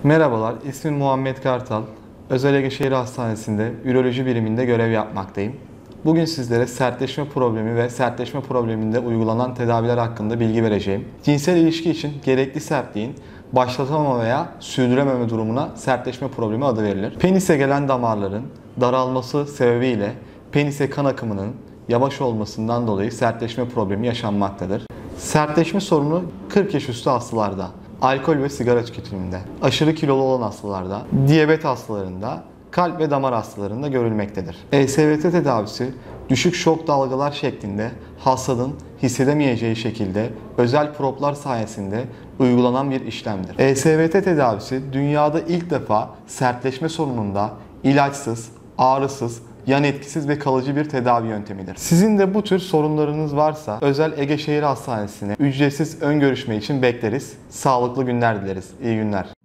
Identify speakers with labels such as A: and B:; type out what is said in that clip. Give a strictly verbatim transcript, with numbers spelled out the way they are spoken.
A: Merhabalar, ismim Muhammed Kartal. Özel Ege Şehir Hastanesi'nde üroloji biriminde görev yapmaktayım. Bugün sizlere sertleşme problemi ve sertleşme probleminde uygulanan tedaviler hakkında bilgi vereceğim. Cinsel ilişki için gerekli sertliğin başlatamama veya sürdürememe durumuna sertleşme problemi adı verilir. Penise gelen damarların daralması sebebiyle penise kan akımının yavaş olmasından dolayı sertleşme problemi yaşanmaktadır. Sertleşme sorunu kırk yaş üstü hastalarda, alkol ve sigara tüketiminde, aşırı kilolu olan hastalarda, diyabet hastalarında, kalp ve damar hastalarında görülmektedir. E S V T tedavisi düşük şok dalgalar şeklinde hastanın hissedemeyeceği şekilde özel proplar sayesinde uygulanan bir işlemdir. E S V T tedavisi dünyada ilk defa sertleşme sorununda ilaçsız, ağrısız, yan etkisiz ve kalıcı bir tedavi yöntemidir. Sizin de bu tür sorunlarınız varsa Özel Ege Şehir Hastanesi'ne ücretsiz ön görüşme için bekleriz. Sağlıklı günler dileriz. İyi günler.